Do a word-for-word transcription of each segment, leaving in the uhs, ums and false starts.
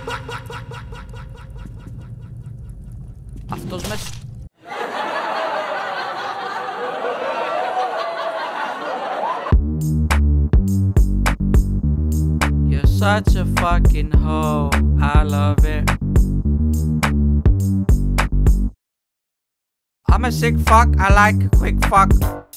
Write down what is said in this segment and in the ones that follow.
Αυτός μες... You're such a fucking hoe. I love it. I'm a sick fuck. I like a quick fuck.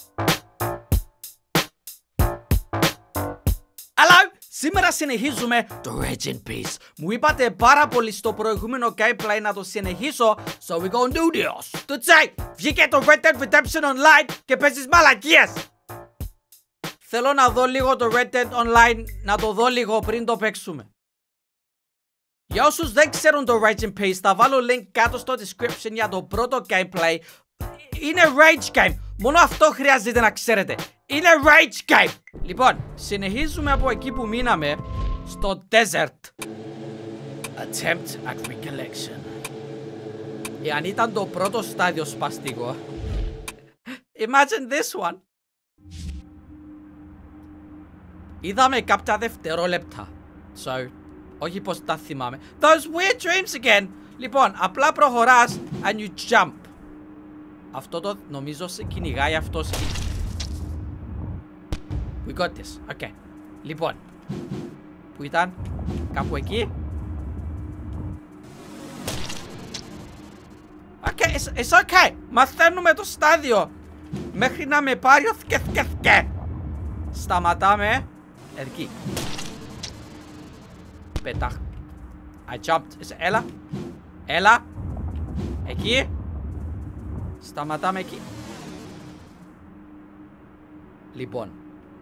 Σήμερα συνεχίζουμε το Rage in Peace. Μου είπατε πάρα πολύ στο προηγούμενο gameplay να το συνεχίσω. So we gonna do this. Το τσάι, βγήκε το Red Dead Redemption Online και παίζεις μαλακίες. Θέλω να δω λίγο το Red Dead Online, να το δω λίγο πριν το παίξουμε. Για όσους δεν ξέρουν το Rage in Peace, θα βάλω link κάτω στο description για το πρώτο gameplay. Είναι Rage Game. Μόνο αυτό χρειάζεται να ξέρετε. Είναι Rage Game. Λοιπόν, συνεχίζουμε από εκεί που μείναμε. Στο Desert. Attempt at recollection. Εάν ήταν το πρώτο στάδιο σπαστικό, imagine this one. Είδαμε κάποια δευτερόλεπτα. So, όχι πως τα θυμάμαι. Those weird dreams again. Λοιπόν, απλά προχωράς and you jump. Αυτό το νομίζω σε κυνηγάει αυτός. We got this. Okay. Λοιπόν. Πού ήταν? Κάπου εκεί. Okay, it's, it's okay. Μαθαίνουμε το στάδιο μέχρι να με πάρει ο θκεθκεθκε. Σταματάμε εκεί. Πετάχ. I jumped. Έλα. Έλα. Εκεί. Σταματάμε εκεί. Λοιπόν.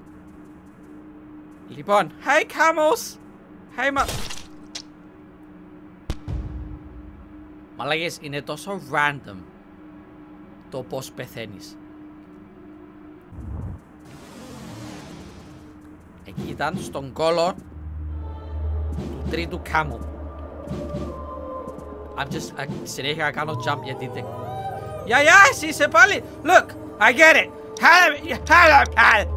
Λοιπόν. Hey camels. Hey ma... Μαλάκες, είναι τόσο random το πως πεθαίνεις. Εκεί ήταν στον κόλο του τρίτου camel. I'm just... I, συνέχεια κάνω jump γιατί δεν... Yeah, yeah, εσύ είσαι πάλι. Look, I get it. Hello, hello, hello.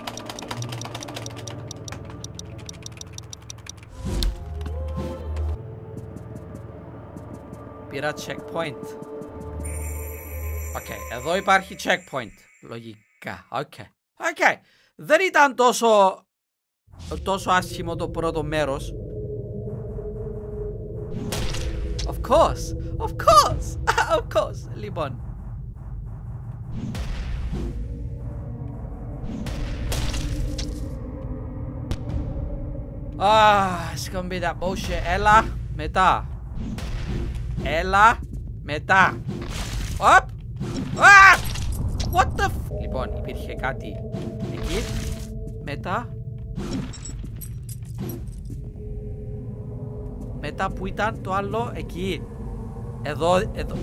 Πήρα checkpoint. Okay, εδώ υπάρχει checkpoint. Λογικά, okay. Okay, δεν ήταν τόσο τόσο άσχημο το πρώτο μέρος. Of course, of course, of course. Λοιπόν. Ah, it's gonna be that bullshit. Έλα, μετά. Έλα, μετά. Οπ! Ah! What the f... Λοιπόν, υπήρχε κάτι εκεί. Μετά. Μετά που ήταν το άλλο, εκεί. Εδώ, εδώ.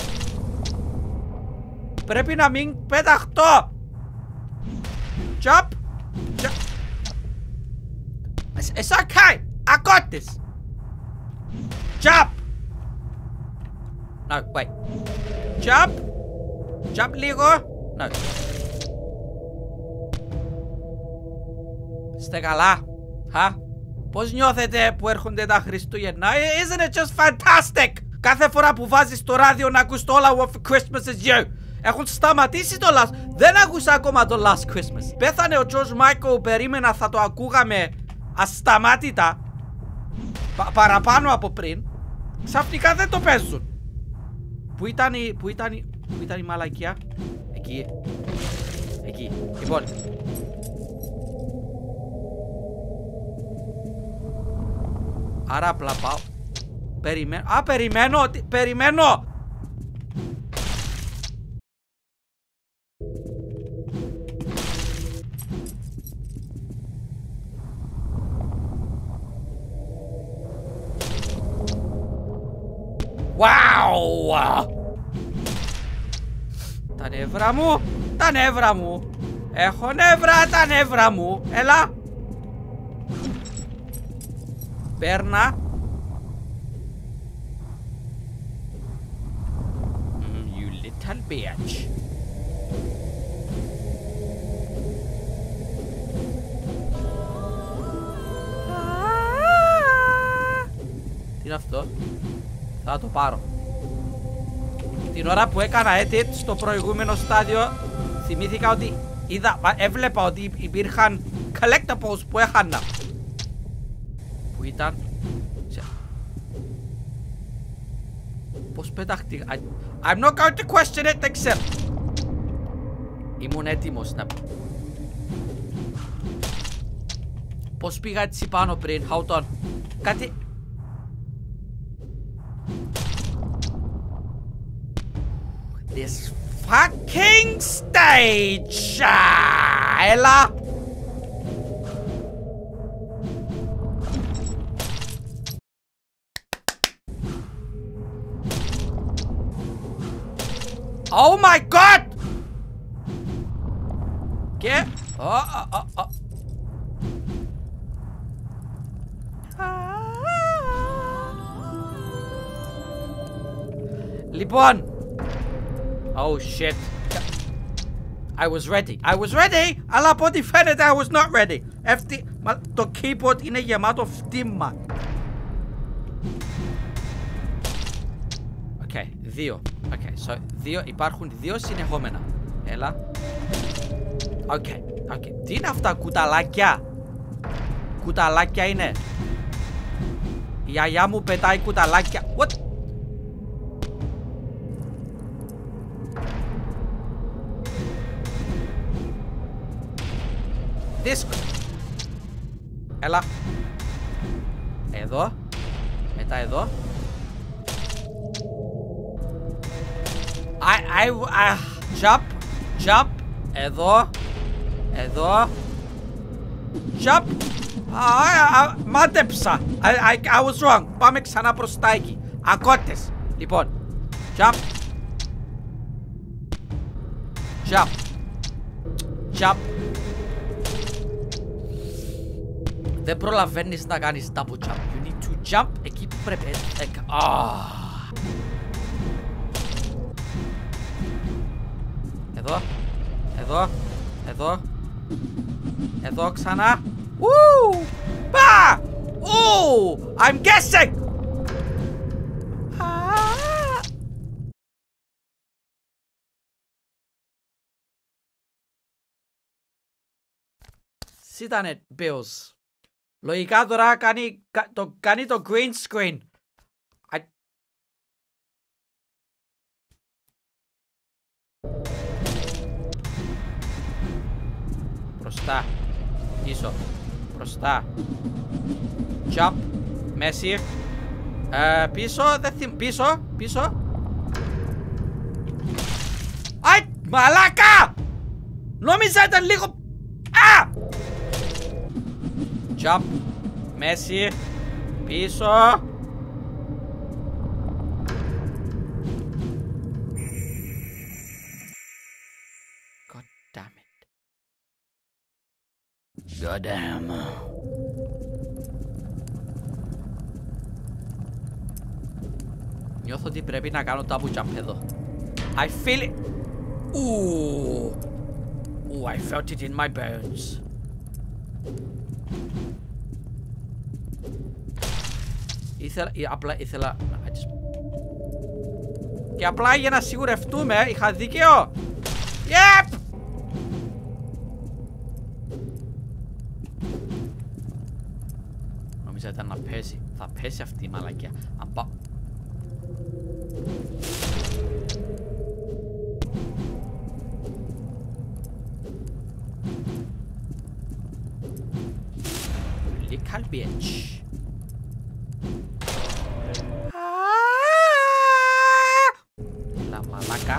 Πρέπει να μην πεταχτώ. Jump. Jump. It's, it's okay. I got this. Jump. No, wait. Jump. Jump λίγο. No. Είστε καλά? Χα? Πώς νιώθετε που έρχονται τα Χριστούγεννα? Isn't it just fantastic? Κάθε φορά που βάζεις το ράδιο να ακούς το All I Want for Christmas is You. Έχουν σταματήσει το Last. Δεν άκουσα ακόμα το Last Christmas. Πέθανε ο George Michael. Περίμενα θα το ακούγαμε ασταμάτητα Πα, παραπάνω από πριν. Ξαφνικά δεν το παίζουν. Πού ήταν η, πού ήταν η, πού ήταν η μαλακία? Εκεί. Εκεί. Λοιπόν. Άρα απλά πάω. Περιμένω. Α, περιμένω. Τι, περιμένω. Wow! Τα νεύρα μου, τα νεύρα μου. Έχω νεύρα, τα νεύρα μου. Έλα. Παίρνα. Mm, you little bitch. Τι είναι αυτό. Θα το πάρω. Την ώρα που έκανα edit στο προηγούμενο στάδιο, θυμήθηκα ότι είδα, έβλεπα ότι υπήρχαν collectibles που έχανα. Που ήταν... Πώς πετάχτηκα? I'm not going to question it except... Ήμουν έτοιμος να... Πώς πήγα έτσι πάνω πριν? Hold on. Κάτι... This fucking stage! Ah, έλα! Oh my god! Και... Oh, oh, oh, oh. Λοιπόν... Oh shit. I was ready. I was ready! Αλλά από ό,τι φαίνεται I was not ready. Εύτη... Το keyboard είναι γεμάτο φτύμα. Οκ, okay, δύο. Okay, so, δύο, υπάρχουν δύο συνεχόμενα. Έλα. Οκ, okay, okay. Τι είναι αυτά, κουταλάκια? Κουταλάκια είναι. Η γιαγιά μου πετάει κουταλάκια. What? Δίσκο. Έλα. Εδώ. Μετά εδώ. I, I, I, jump. Jump. Εδώ. Εδώ. Jump. Ah, ah, μάτεψα. I, I, I was wrong. Πάμε ξανά προς τα εκεί. Ακότες. Λοιπόν. Jump. Jump. Jump. Δεν προλαβαίνεις να κάνεις double jump. You need to jump εκεί που πρέπει. Ah. Εδώ. Εδώ. Εδώ. Εδώ ξανά. Woo! Bah! Oh! I'm guessing! Ah! Σήτανε, Bills. Λογικά τώρα κάνει το, κάνει το green screen. I... Μπροστά. Πίσω. Μπροστά. Jump. Μέση. Ε, πίσω. Δεν θυμ... Πίσω. Πίσω. Αϊ! Μαλάκα! Νόμιζα ήταν λίγο... Α! Jump. Μέση. Πίσω. God damn it. God damn. Νιώθω ότι πρέπει να κάνω double jump εδώ. I feel it. Ooh. Ooh, I felt it in my bones. Ήθελα, απλά ήθελα... Και απλά για να σιγουρευτούμε, είχα δίκαιο. Yep! Νόμιζα ήταν να πέσει. Θα πέσει αυτή η μαλακιά. Αν πάω... Little bitch. La μαλάκα.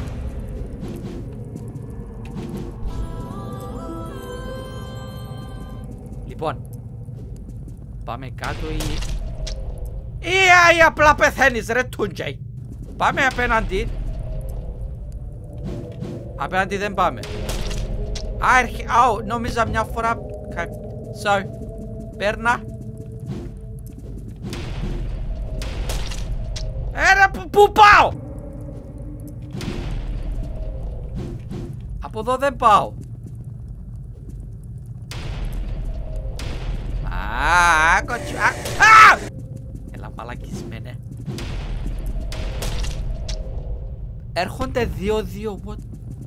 Λοιπόν, πάμε κάτω ή... Ή, ή απλά πεθαίνεις ρε τούντζεϊ. Πάμε απέναντι. Απέναντι δεν πάμε. Α, έρχε... Αου, νόμιζα μια φορά... Sorry. Πέρνα. Έρα, που, πού πάω? Από εδώ δεν πάω. Α, κοτσιά. Α! Έλα, μαλακιά. Μαλακισμένε. Έρχονται δύο-δύο. What?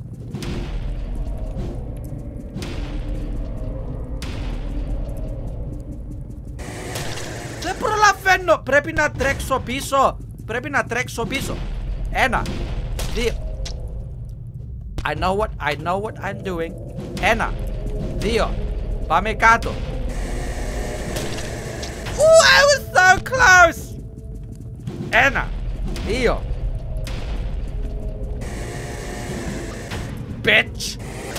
Δεν προλαβαίνω. Πρέπει να τρέξω πίσω. Πρέπει να τρέξω πίσω. Ένα. Δύο. I know what, I know what I'm doing. Ένα. Δύο. Πάμε κάτω. Ooh, I was so close. Ένα. Δύο. Bitch.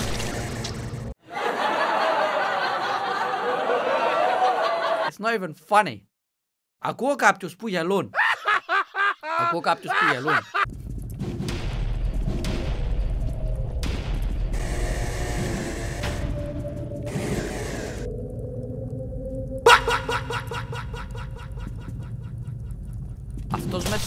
It's not even funny. Ακούω κάποιους που γελούν. Ακούω κάποιους που γελούν. Αυτός με...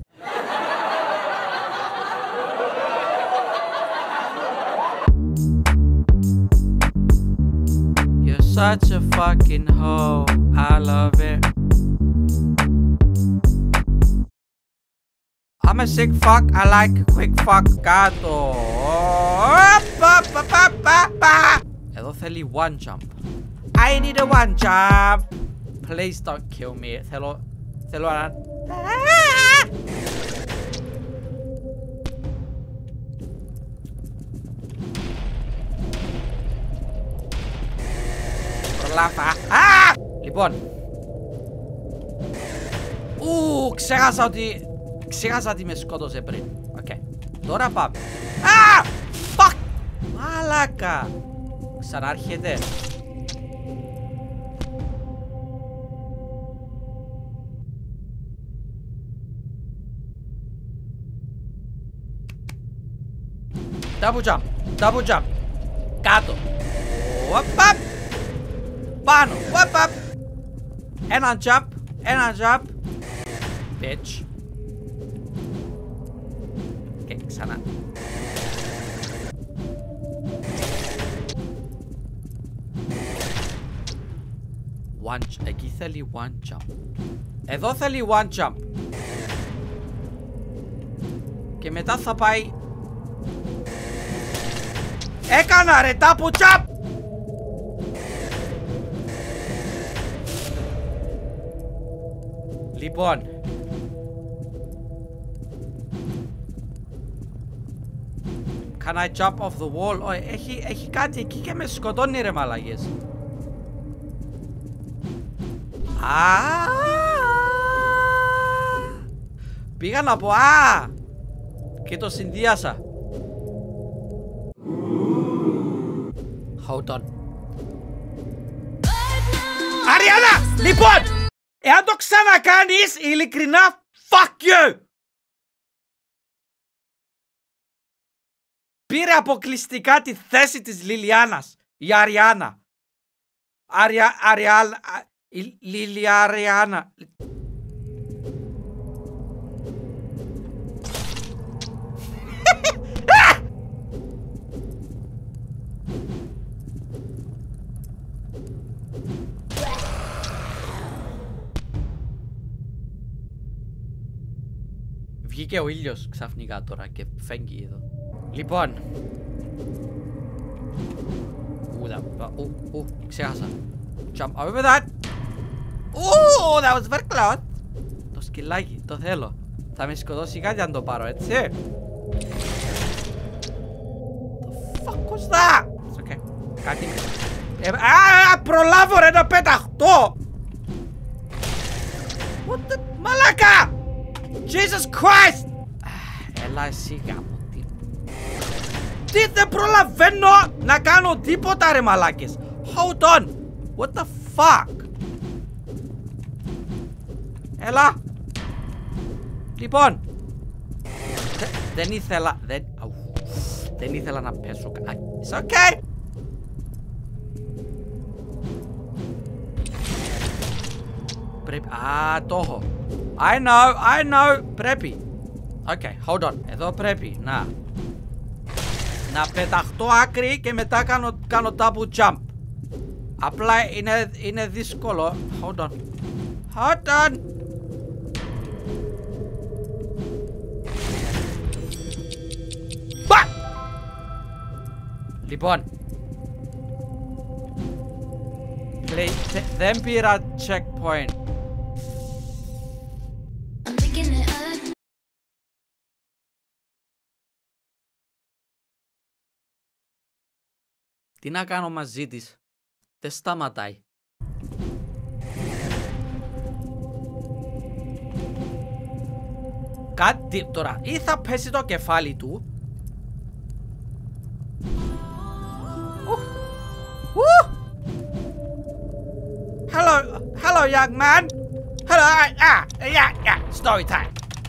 You're such a fucking hoe. I love it. I'm a sick fuck. I like quick fuck. Κάτω. Εδώ θέλει one jump. I need a one jump. Please don't kill me. Θέλω... Θέλω να... Προλάβα. Λοιπόν. Ου, ξέχασα ότι... Ξέχασα ότι με σκότωσε πριν. Οκ. Τώρα πάμε. Α! Fuck! Μαλάκα. Ξανάρχεται. Double jump, double jump. Κάτω. Οπαπ. Πάνω. Οπαπ. Ένα jump. Ένα jump. Bitch. Και ξανά. One, εκεί θέλει one jump. Εδώ θέλει one jump. Και μετά θα πάει... Έκανα ρε τάπου τσαπ! Λοιπόν. Can I jump off the wall? Oh, έχει, έχει κάτι εκεί και με σκοτώνει ρε μαλαγές. Α! Πήγα να πω α! Και το συνδυάσα. Hold on. Αριάννα! Λοιπόν! Εάν το ξανακάνεις, ειλικρινά, fuck you! Πήρε αποκλειστικά τη θέση της Λιλιάνας. Η Αριάννα. Αρια... Αριάλ... Η Λιλιαριάννα. Βγήκε ο ήλιος ξαφνικά τώρα και φέγγει εδώ. Λοιπόν. Ου, ου, ξέχασα. Jump over that. Ου, that was very close. Το σκυλάκι, το θέλω. Θα με σκοτώσει κάτι αν το πάρω, έτσι. The fuck was that? It's okay. Κάτι. Α, προλάβω ρε να πεταχτώ. What the... Μαλάκα! Jesus Christ! Έλα εσύ γάμο. Τι δεν προλαβαίνω να κάνω τίποτα ρε μαλάκες. Hold on. What the fuck? Έλα. Λοιπόν. Δε, δεν ήθελα. Δεν, δεν ήθελα να πέσω. It's okay. Πρέπει. Α, το έχω. I know, I know. Πρέπει. Okay, hold on. Εδώ πρέπει να να πεταχτώ άκρη και μετά κάνω, κάνω double jump. Απλά είναι, είναι δύσκολο. Hold on. Hold on. Λοιπόν. Λέει, δεν πήρα checkpoint. Τι να κάνω μαζί της. Δεν σταματάει. Κάτι τώρα. Ή θα πέσει το κεφάλι του. Woo! Hello, hello, young man. Hello, ah, yeah, yeah, story time.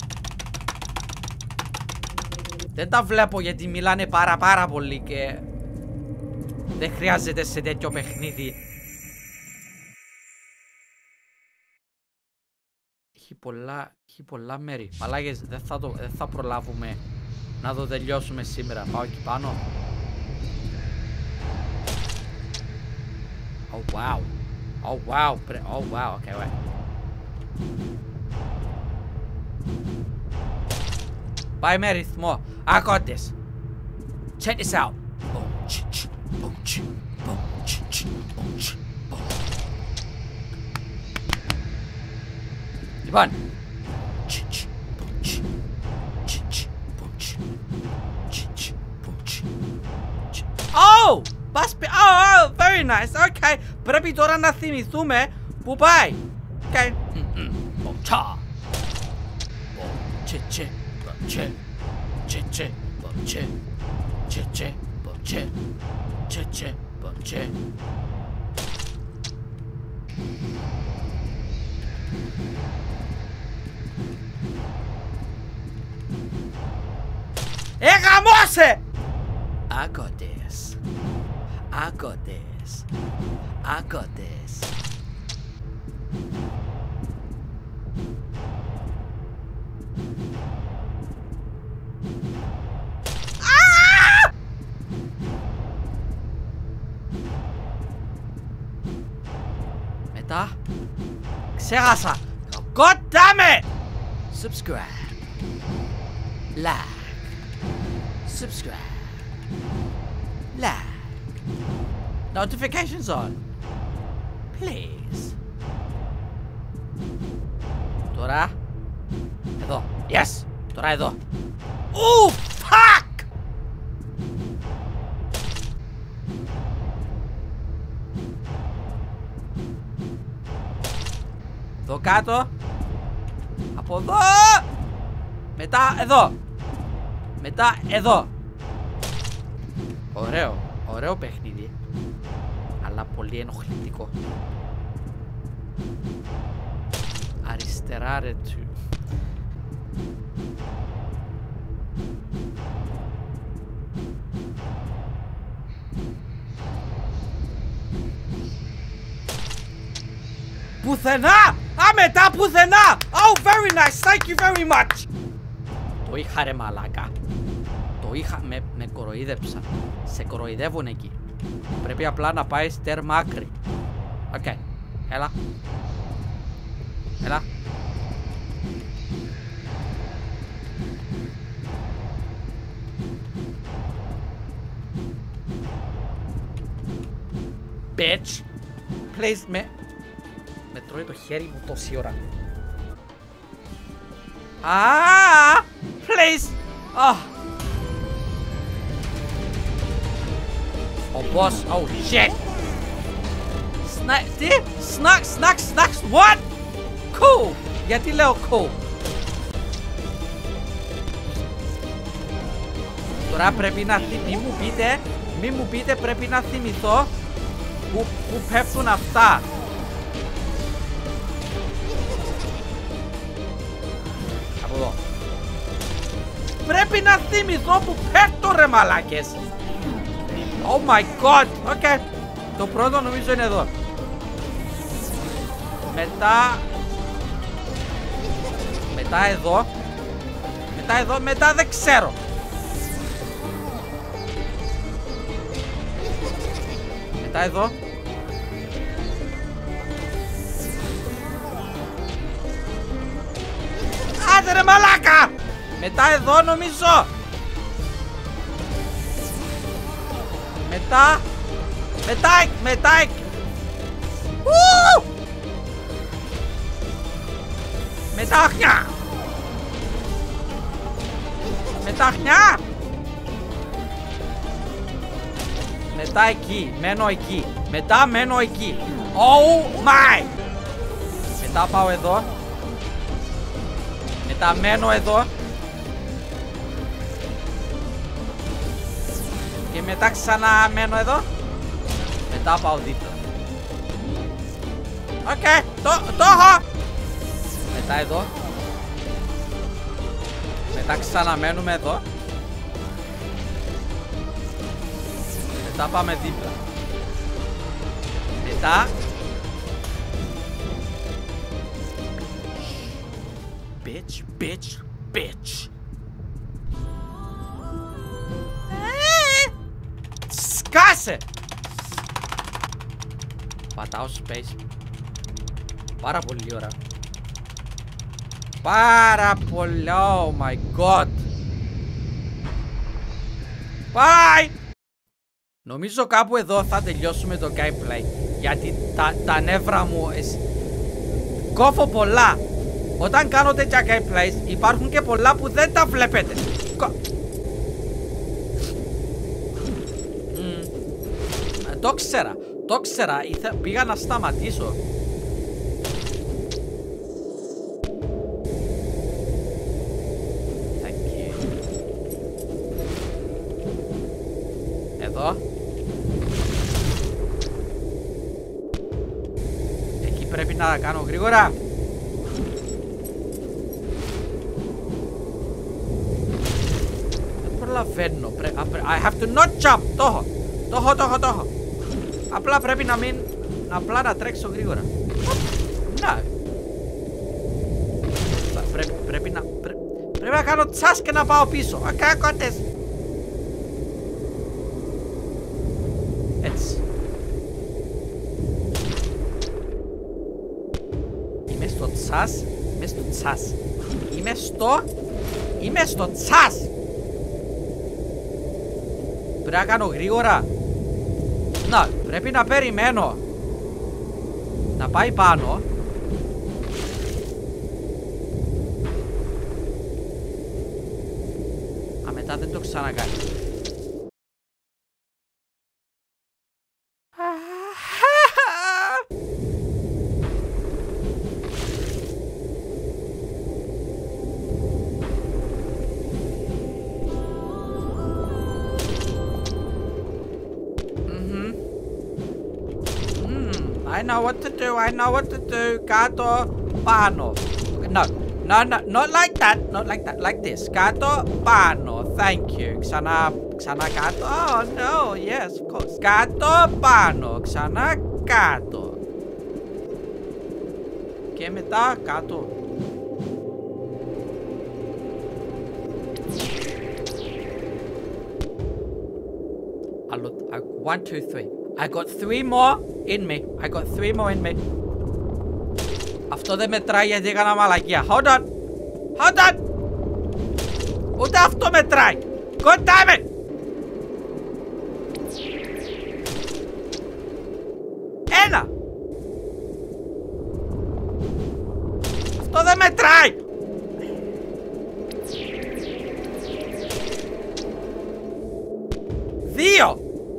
Δεν τα βλέπω γιατί μιλάνε πάρα πάρα πολύ και δεν χρειάζεται σε τέτοιο παιχνίδι. Έχει πολλά, έχει πολλά μέρη. Μαλάκες, δεν θα, το, δεν θα προλάβουμε να το τελειώσουμε σήμερα. Πάω εκεί πάνω. Oh wow. Oh wow. Oh wow. Okay, wait. Πάει με ρυθμό. I got this. Check this out. Λοιπόν. Oh! Oh, oh, very nice. Okay. Πρέπει τώρα να θυμηθούμε που πάει. Okay. Μπομτσά. Μπομτσέ, μπομτσέ, τσέ, μπομτσέ, τσέ, μπομτσέ, τσέ, μπομτσέ. Ε, γαμώσε! I got this. I got this. I got this. Ah! Μετά ξέχασα. God damn it! Subscribe. Like. Subscribe. Like. Notifications on. Please. Τώρα. Εδώ. Yes. Τώρα εδώ. Oh, fuck! Εδώ κάτω. Από εδώ. Μετά εδώ. Μετά εδώ. Ωραίο. Ωραίο παιχνίδι. Αλλά πολύ ενοχλητικό. Αριστερά ρε του. Πουθενά! Α, μετά πουθενά! Oh, very nice! Thank you very much! Το είχα ρε μαλάκα. Το είχα, με, με κοροϊδέψα. Σε κοροϊδεύουν εκεί. Πρέπει απλά να πάει στέρμα άκρη. Οκ, okay. Έλα. Έλα. Bitch. Please, με... Με τρώει το χέρι μου τόση ώρα. Ah! Please! Oh! Oh, boss. Oh, shit. Snack. Τι? Snacks, snacks, snacks. What? Cool. Γιατί λέω cool. Τώρα πρέπει να θυμηθώ. Μη μου πείτε. Μη μου πείτε πρέπει να θυμηθώ που, που πέφτουν αυτά. Από εδώ. Πρέπει να θυμηθώ που πέφτω ρε μαλάκες. Oh my god. Οκ. Okay. Το πρώτο νομίζω είναι εδώ. Μετά. Μετά εδώ. Μετά εδώ. Μετά δεν ξέρω. Μετά εδώ. Άντε ρε μαλάκα. Μετά εδώ νομίζω. Μετά. Μετά, μετά. Ου! Μετά χνιά. Μετά χνιά. Μετά εκεί, μένω εκεί. Μετά μένω εκεί. Oh my. Μετά πάω εδώ. Μετά μένω εδώ. Και μετά ξανά μένω εδώ. Μετά πάω δίπλα. Οκ, okay, το, το έχω. Μετά εδώ. Μετά ξαναμένουμε εδώ. Μετά πάμε δίπλα. Μετά. Bitch, bitch, bitch. Σκάσε! Πατάω space. Πάρα πολύ ώρα. Πάρα πολύ. Oh my god. Bye! Νομίζω κάπου εδώ θα τελειώσουμε το gameplay. Γιατί τα, τα νεύρα μου εσ... κόφω πολλά. Όταν κάνω τέτοια gameplays υπάρχουν και πολλά που δεν τα βλέπετε. Κο... Mm. Το ξέρα. Το ξέρα. Ήθε... Πήγα να σταματήσω. Εδώ. Εκεί πρέπει να κάνω γρήγορα. Δεν προλαβαίνω. Πρέ... I have to not jump. Το έχω. Το έχω, το έχω, το έχω. Απλά πρέπει να μην... Απλά να τρέξω γρήγορα. Να. Πρέπει, πρέπει να... Πρέ... Πρέπει να κάνω τσάς και να πάω πίσω. Ακάκωτες. Έτσι. Είμαι στο τσάς. Είμαι στο τσάς. Είμαι στο... Είμαι στο τσάς. Πρέπει να κάνω γρήγορα. Να, πρέπει να περιμένω να πάει πάνω. Α, μετά δεν το ξανακάνει. I know what to do, I know what to do. Κάτω, πάνω. No, no, no, not like that, not like that, like this. Κάτω, πάνω, thank you. Ξανά, ξανά κάτω, oh no, yes, of course. Κάτω, πάνω, ξανά κάτω. Και μετά κάτω. Άλλο, one, two, three. I got three more in me. I got three more in me. Αυτό δεν μετράει γιατί έκανα μαλακία. Hold on. Hold on. Ούτε αυτό μετράει. God damn it. Ένα. Αυτό δεν μετράει. Δύο.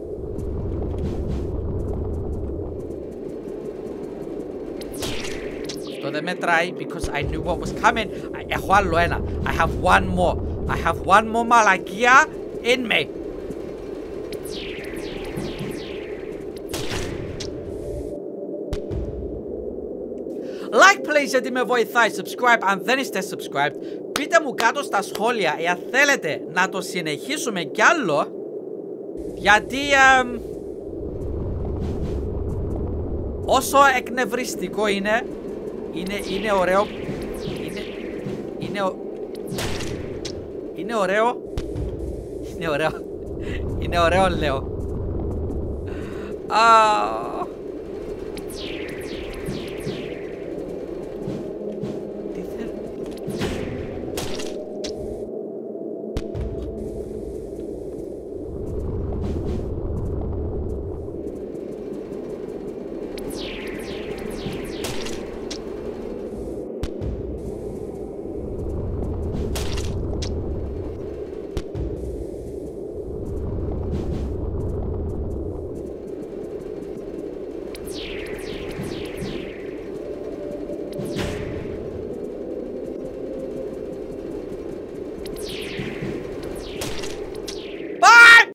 Αυτό δεν μετράει because I knew what was coming. Έχω άλλο ένα. I have one more. I have one more μαλακία in me. Like please γιατί με βοηθάει. Subscribe αν δεν είστε subscribed. Πείτε μου κάτω στα σχόλια εάν θέλετε να το συνεχίσουμε κι άλλο. Γιατί um, όσο εκνευριστικό είναι, είναι, είναι ωραίο. Είναι, είναι, ο, είναι ωραίο. Είναι ωραίο. Είναι ωραίο λέω. Ah.